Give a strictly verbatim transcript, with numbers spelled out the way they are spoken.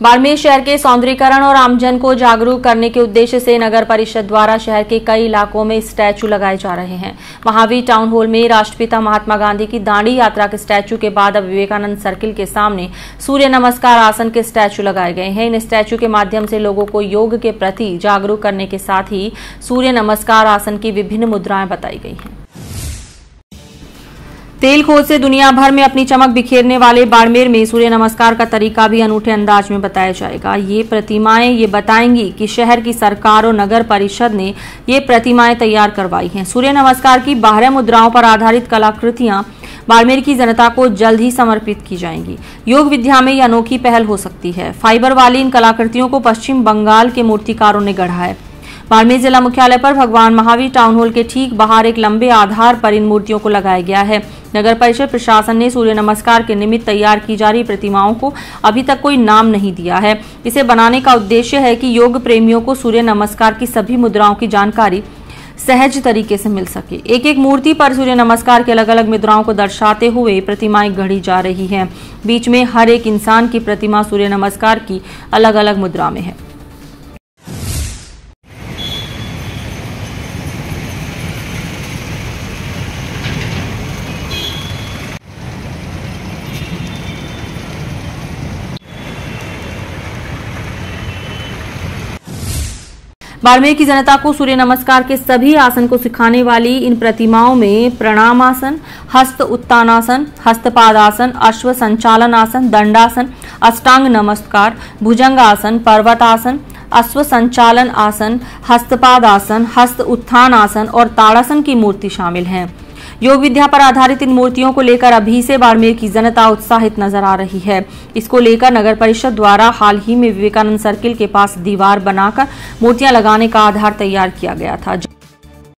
बाड़मेर शहर के सौंदर्यीकरण और आमजन को जागरूक करने के उद्देश्य से नगर परिषद द्वारा शहर के कई इलाकों में स्टैचू लगाए जा रहे हैं। महावीर टाउन हॉल में राष्ट्रपिता महात्मा गांधी की दांडी यात्रा के स्टैचू के बाद अब विवेकानंद सर्किल के सामने सूर्य नमस्कार आसन के स्टैचू लगाए गए हैं। इन स्टैचू के माध्यम से लोगों को योग के प्रति जागरूक करने के साथ ही सूर्य नमस्कार आसन की विभिन्न मुद्राएं बताई गई हैं। तेल खोज से दुनिया भर में अपनी चमक बिखेरने वाले बाड़मेर में सूर्य नमस्कार का तरीका भी अनूठे अंदाज में बताया जाएगा। ये प्रतिमाएं ये बताएंगी कि शहर की सरकार और नगर परिषद ने ये प्रतिमाएं तैयार करवाई हैं। सूर्य नमस्कार की बारह मुद्राओं पर आधारित कलाकृतियां बाड़मेर की जनता को जल्द ही समर्पित की जाएंगी। योग विद्या में ये अनोखी पहल हो सकती है। फाइबर वाली इन कलाकृतियों को पश्चिम बंगाल के मूर्तिकारों ने गढ़ा है। बाड़मेर जिला मुख्यालय पर भगवान महावीर टाउन हॉल के ठीक बाहर एक लंबे आधार पर इन मूर्तियों को लगाया गया है। नगर परिषद प्रशासन ने सूर्य नमस्कार के निमित्त तैयार की जा रही प्रतिमाओं को अभी तक कोई नाम नहीं दिया है। इसे बनाने का उद्देश्य है कि योग प्रेमियों को सूर्य नमस्कार की सभी मुद्राओं की जानकारी सहज तरीके से मिल सके। एक एक मूर्ति पर सूर्य नमस्कार की अलग अलग मुद्राओं को दर्शाते हुए प्रतिमाएं गढ़ी जा रही हैं। बीच में हर एक इंसान की प्रतिमा सूर्य नमस्कार की अलग अलग मुद्रा में है। बाड़मेर की जनता को सूर्य नमस्कार के सभी आसन को सिखाने वाली इन प्रतिमाओं में प्रणामासन, हस्त उत्तानासन, हस्तपादासन, अश्व संचालन आसन, दंडासन, अष्टांग नमस्कार, भुजंगासन, पर्वतासन, अश्व संचालन आसन, हस्तपादासन, हस्त उत्थान आसन और ताड़ासन की मूर्ति शामिल हैं। योग विद्या पर आधारित इन मूर्तियों को लेकर अभी से बाड़मेर की जनता उत्साहित नजर आ रही है। इसको लेकर नगर परिषद द्वारा हाल ही में विवेकानंद सर्किल के पास दीवार बनाकर मूर्तियां लगाने का आधार तैयार किया गया था।